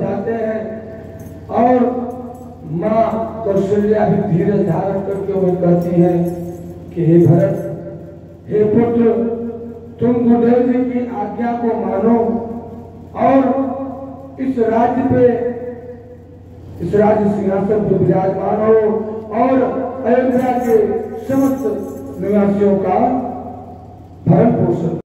समझाते हैं और माँ कौशल्या भी धीरज धारण करके वो कहती है कि हे भरत, हे पुत्र, तुम गुरुदेव जी की आज्ञा को मानो और इस राज्य सिंहासन पर विराजमान हो और अयोध्या के समस्त निवासियों का भरण पोषण